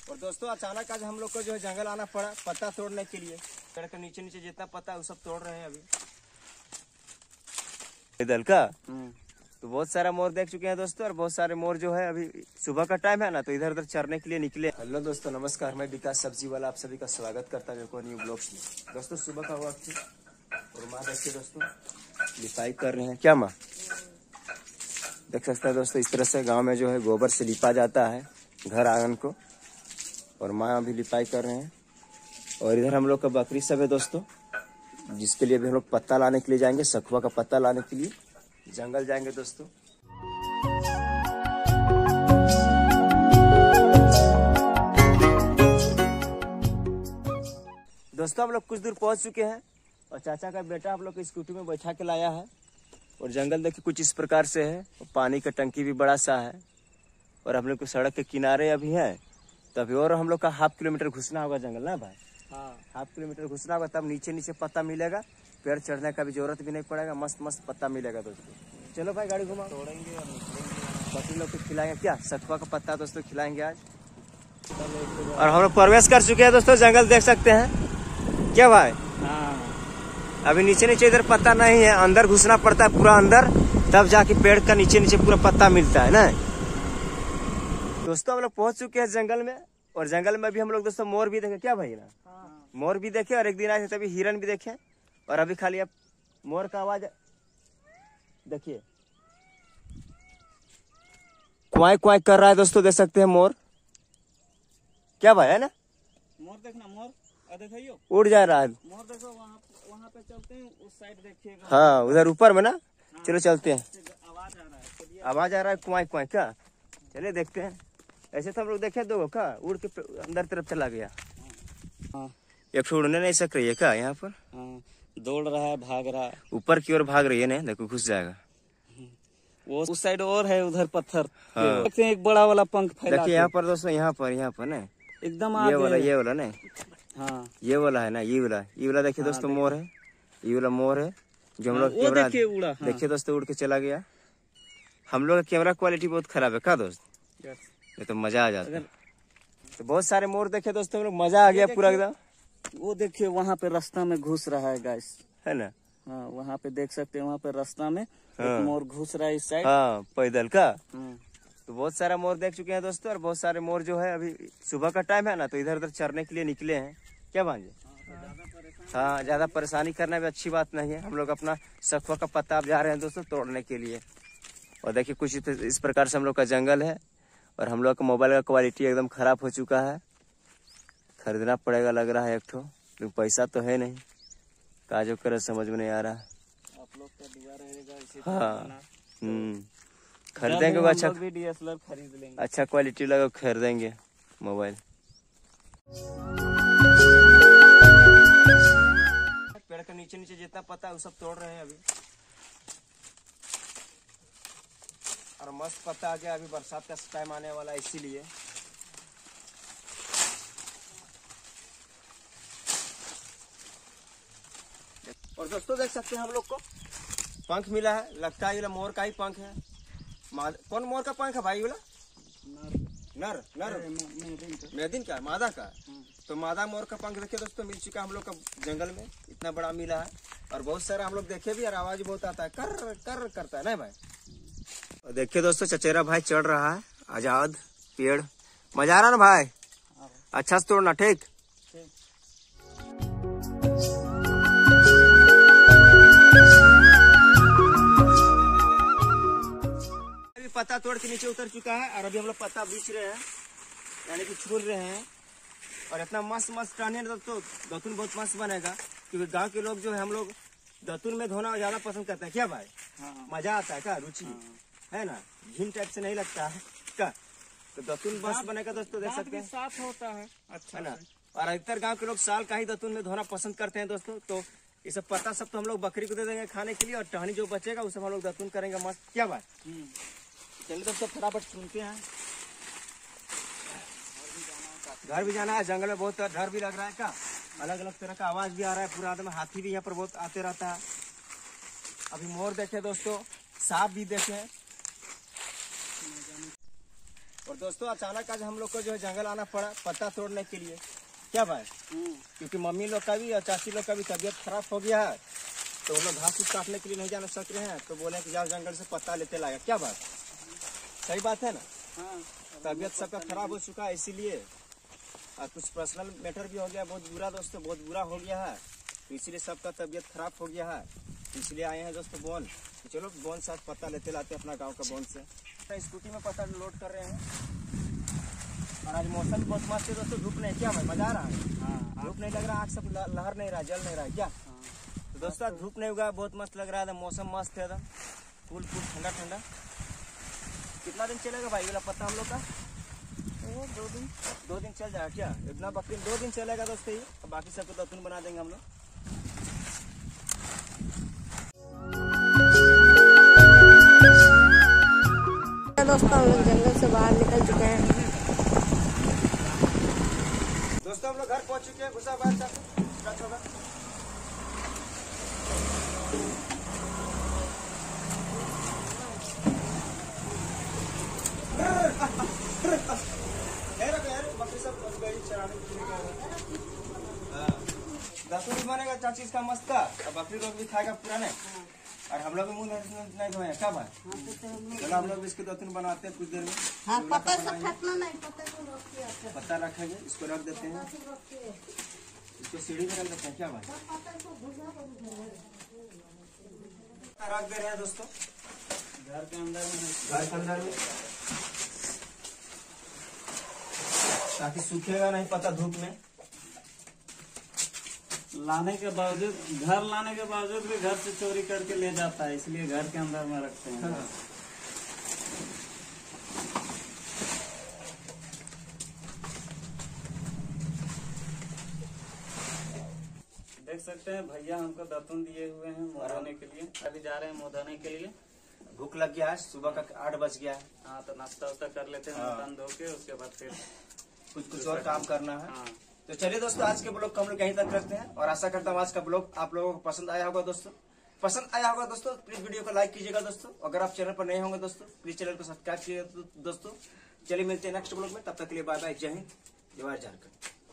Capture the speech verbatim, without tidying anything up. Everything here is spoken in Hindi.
और दोस्तों अचानक आज हम लोग को जो है जंगल आना पड़ा पत्ता तोड़ने के लिए। पेड़ के नीचे नीचे जितना पत्ता है वो सब तोड़ रहे हैं अभी इधर का। तो बहुत सारा मोर देख चुके हैं दोस्तों, और बहुत सारे मोर जो है अभी सुबह का टाइम है ना, तो इधर उधर चरने के लिए निकले। हेलो दोस्तों, नमस्कार, मैं विकास सब्जी वाला आप सभी का स्वागत करता हूँ न्यू ब्लॉग्स में। दोस्तों सुबह का वक्त है और माँ देखिए दोस्तों लिपाई कर रहे हैं। क्या माँ देख सकते हैं दोस्तों, इस तरह से गांव में जो है गोबर से लिपा जाता है घर आंगन को, और माँ अभी लिपाई कर रहे हैं। और इधर हम लोग का बकरी सब है दोस्तों, जिसके लिए भी हम लोग पत्ता लाने के लिए जाएंगे, सखुआ का पत्ता लाने के लिए जंगल जाएंगे दोस्तों। दोस्तों हम लोग कुछ दूर पहुंच चुके हैं और चाचा का बेटा हम लोग को स्कूटी में बैठा के लाया है। और जंगल देखिए कुछ इस प्रकार से है, पानी का टंकी भी बड़ा सा है, और हम लोग को सड़क के किनारे अभी है, तभी और हम लोग का हाफ किलोमीटर घुसना होगा जंगल ना भाई। हाँ, हाफ किलोमीटर घुसना होगा, तब नीचे नीचे पत्ता मिलेगा, पेड़ चढ़ने का भी जरूरत भी नहीं पड़ेगा, मस्त मस्त पत्ता मिलेगा दोस्तों। चलो भाई गाड़ी घुमा, तोड़ेंगे और निकलेंगे। बकरी लोग को खिलाएंगे क्या, सखुआ का पत्ता दोस्तों खिलाएंगे आज। और हम लोग प्रवेश कर चुके हैं दोस्तों, जंगल देख सकते हैं क्या भाई। हाँ, अभी नीचे नीचे इधर पत्ता नहीं है, अंदर घुसना पड़ता है पूरा अंदर, तब जाके पेड़ का नीचे नीचे पूरा पत्ता मिलता है ना। दोस्तों हम लोग पहुंच चुके हैं जंगल में, और जंगल में भी हम लोग दोस्तों मोर भी देखे। क्या भाई ना, हाँ। मोर भी देखे, और एक दिन आए थे तभी हिरन भी देखे, और अभी खाली अब मोर का आवाज देखिए, क्वाई क्वाई कर रहा है दोस्तों, देख सकते हैं मोर। क्या भाई है ना, मोर देखना, मोर देखियो उड़ जा रहा है। मोर देखो, वहाँ वहाँ पे चलते हैं, उस साइड देखिएगा। हाँ उधर ऊपर में ना। हाँ, चलो चलते हैं। आवाज आ रहा है, आवाज आ रहा है क्वाई क्वाई का, चलिए देखते हैं। ऐसे तो हम लोग देखे दो का उड़ के अंदर तरफ चला गया। हाँ, एक उड़ने नहीं सक रही है क्या यहाँ पर। हाँ, दौड़ रहा है, भाग रहा है, ऊपर की ओर भाग रही है ना, देखो घुस जाएगा वो उस साइड और है उधर पत्थर। हाँ। देखते हैं एक बड़ा वाला पंख फैला। देखिए यहाँ पर दोस्तों, यहाँ पर यहाँ पर ना एकदम ये वाला ये वाला नहीं, हाँ ये वाला है ना, ये वाला ये वाला देखिए दोस्तों मोर है, ये वाला मोर है जो हम लोग कैमरा देखिए उड़ा। हाँ। देखिए दोस्तों उड़ के चला गया। हम लोग का कैमरा क्वालिटी बहुत खराब है का दोस्त, ये तो मजा आ जाता है। तो बहुत सारे मोर देखे दोस्तों हम लोग, मजा आ गया पूरा एकदम। वो देखिए वहाँ पे रास्ता में घुस रहा है गाइस, है ना। हाँ वहाँ पे देख सकते हैं, वहाँ पे रास्ता में हाँ। एक मोर घुस रहा है इस साइड। हाँ पैदल का। तो बहुत सारा मोर देख चुके हैं दोस्तों, और बहुत सारे मोर जो है अभी सुबह का टाइम है ना, तो इधर उधर चरने के लिए निकले हैं। क्या भांजे, हाँ ज्यादा परेशानी करना भी अच्छी बात नहीं है। हम लोग अपना सखुआ का पत्ता आप जा रहे हैं दोस्तों तोड़ने के लिए। और देखिए कुछ इस प्रकार से हम लोग का जंगल है, और हम लोग का मोबाइल का क्वालिटी एकदम खराब हो चुका है, खरीदना पड़ेगा लग रहा है एक ठो, लेकिन पैसा तो है नहीं, का जो करे समझ में नहीं आ रहा। आप लोग का दुआ रहेगा इसी हाँ हम्म खरीदेंगे वो अच्छा, भी डीएसएलआर खरीद लेंगे, अच्छा क्वालिटी लगा खरीदेंगे मोबाइल। पेड़ के नीचे नीचे जितना पत्ता है वो सब तोड़ रहे हैं अभी, और मस्त पत्ता आ गया, अभी बरसात का टाइम आने वाला है इसीलिए। और दोस्तों देख सकते हैं हम लोग को पंख मिला है, लगता है ये मोर का ही पंख है। कौन मोर का पंख है भाई वाला? नर नर मेदिन का, मादा का। तो मादा मोर का पंख देखिए दोस्तों मिल चुका हम लोग का जंगल में, इतना बड़ा मिला है, और बहुत सारा हम लोग देखे भी, और आवाज बहुत आता है, कर कर करता है ना भाई। और देखिए दोस्तों चचेरा भाई चढ़ रहा है आजाद पेड़, मजा आ रहा ना भाई, अच्छा से तोड़ना ठीक। पत्ता तोड़ के नीचे उतर चुका है, और अभी हम लोग पत्ता बीच रहे हैं, यानी कि छोड़ रहे हैं। और इतना मस्त मस्त टहने तो दतुन बहुत मस्त बनेगा, क्योंकि गांव के लोग जो है हम लोग दतुन में धोना ज्यादा पसंद करते हैं। क्या भाई, हाँ। मजा आता है क्या, रुचि हाँ। है ना, घिन टाइप से नहीं लगता है क्या, तो दतुन मस्त बनेगा दोस्तों, देख सकते हैं साफ होता है अच्छा है ना। और अधिकतर गाँव के लोग साल का ही दतुन में धोना पसंद करते हैं दोस्तों। तो ये सब पत्ता सब तो हम लोग बकरी को दे देंगे खाने के लिए, और टहनी जो बचेगा उसे हम लोग दतुन करेंगे मस्त। क्या भाई, चलिए दोस्तों फटाफट सुनते हैं। घर भी जाना है, जंगल में बहुत डर भी लग रहा है क्या, अलग अलग तरह का आवाज भी आ रहा है पूरा आदमी, हाथी भी यहाँ पर बहुत आते रहता है। अभी मोर देखे दोस्तों, सांप भी देखे, और दोस्तों अचानक आज हम लोग को जो है जंगल आना पड़ा पत्ता तोड़ने के लिए। क्या बात? क्योंकि मम्मी लोग का भी और चाची लोग का भी तबीयत खराब हो गया है, तो वो लोग घास फूस काटने के लिए नहीं जाना सक रहे हैं, तो बोले कि जाओ जंगल से पत्ता लेते लाएगा। क्या बात? सही बात है ना? हाँ। तबीयत सबका खराब हो चुका है, इसीलिए और कुछ पर्सनल मैटर भी हो गया, बहुत बुरा दोस्तों, बहुत बुरा हो गया है, तो इसीलिए सबका तबीयत खराब हो गया है, इसलिए आए हैं दोस्तों बोन। तो चलो बोन से आज पत्ता लेते लाते अपना गांव का बोन से। स्कूटी में पत्ता लोड कर रहे हैं और आज मौसम भी बहुत मस्त है दोस्तों, धूप नहीं। क्या भाई मजा आ रहा है? हाँ, धूप नहीं लग रहा, आग सब लहर नहीं रहा, जल नहीं रहा है क्या? हाँ। तो दोस्तों धूप नहीं होगा, बहुत मस्त लग रहा है, मौसम मस्त है एकदम, फूल फूल ठंडा ठंडा। कितना दिन चलेगा भाई वाला पत्ता हम लोग का? दो दिन दो दिन चल जाएगा क्या? इतना बकरी दो दिन चलेगा दोस्तों, ये बाकी सबको दतून बना देंगे हम लोग। दोस्तों हम लोग जंगल से बाहर निकल चुके हैं। दोस्तों हम लोग घर पहुंच चुके हैं, घुसा बाहर होगा। बकरी सब चराने के लिए दसवीं भी बनेगा चार चीज का मस्त का, और बकरी लोग भी खाएगा पुराने, और हम लोग भी मुंह नहीं धोए। क्या बात? चलो हम लोग इसके दतून बनाते हैं कुछ देर में। हाँ, पत्ता से फटना नहीं, पत्ता को रख दिया। पत्ता रखेंगे, इसको रख देते हैं, इसको सीढ़ी में रख देते हैं। क्या बात? रख दे रहे हैं दोस्तों घर के अंदर में, घर के अंदर में, ताकि सूखेगा नहीं पत्ता धूप में। लाने के बावजूद, घर लाने के बावजूद भी घर से चोरी करके ले जाता है, इसलिए घर के अंदर में रखते हैं। हाँ। देख सकते हैं भैया हमको दतून दिए हुए हैं मोदाने के लिए, अभी जा रहे हैं मोदाने के लिए। भूख लग गया है, सुबह का आठ बज गया है। हाँ, तो नाश्ता वास्ता कर लेते हैं, मोदान धो के, उसके बाद फिर कुछ कुछ और काम करना है। हाँ। तो चलिए दोस्तों आज के ब्लॉग को हम लोग यहीं तक रखते हैं, और आशा करता हूँ आज का ब्लॉग आप लोगों को पसंद आया होगा दोस्तों। पसंद आया होगा दोस्तों, प्लीज वीडियो को लाइक कीजिएगा दोस्तों। अगर आप चैनल पर नए होंगे दोस्तों, प्लीज चैनल को सब्सक्राइब कीजिएगा दोस्तों। चलिए मिलते हैं नेक्स्ट ब्लॉग में, तब तक के लिए बाय बाय, जय हिंद, जय झारखंड।